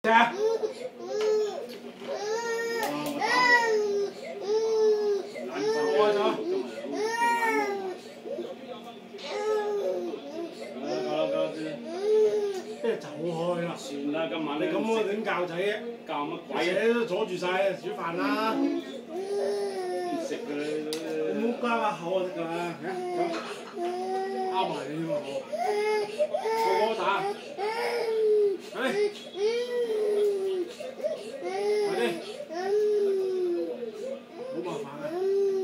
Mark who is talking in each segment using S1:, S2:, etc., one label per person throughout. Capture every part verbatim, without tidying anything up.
S1: 踢啊！開咗。即係走開啦！
S2: 算啦，今晚
S1: 你咁我點教仔啫？
S2: 教乜鬼
S1: 嘢都阻住晒煮飯啦！
S2: 唔食㗎啦！
S1: 你唔好加把口就得㗎啦，咁啱埋你啫嘛我。個個打，快啲！快啲！好麻煩啊！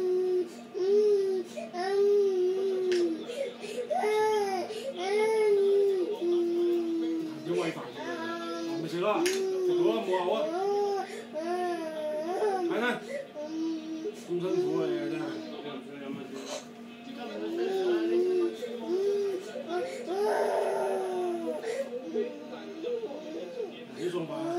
S1: 要餵飯嘅，咪食咯，食到啦冇嘔啊！睇睇，咁辛苦啊你啊真係。幾餸飯啊？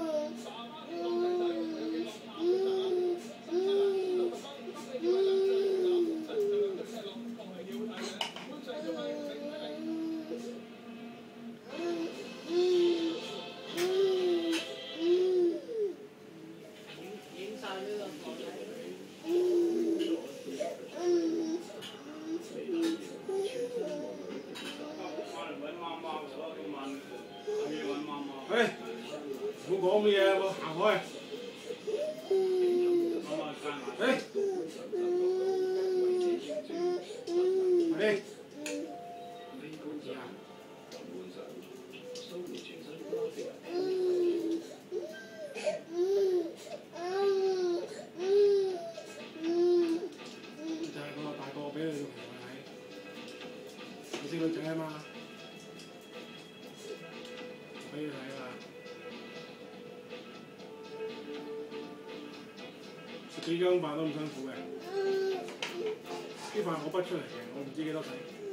S1: 喂，唔好講乜嘢，我行開。誒，快啲！就係個大個俾你同佢睇，你識女仔啊嘛？俾你睇啊！食幾張飯都咁辛苦嘅，啲飯我畢出嚟嘅，我唔知幾多錢。